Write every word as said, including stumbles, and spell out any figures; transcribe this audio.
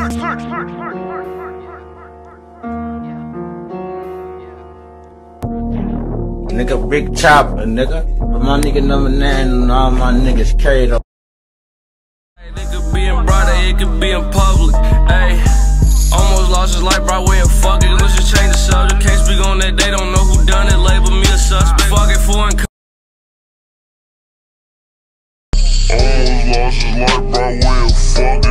Nigga, big chopper, nigga. But my nigga number nine and all my niggas carried up. It could be in brother, it could be in public. Ayy, almost lost his life right way and fuck it. Let's just change the subject. Can't speak on that, they don't know who done it. Label me a suspect. Fuck it for and almost lost his life right way and fuck it.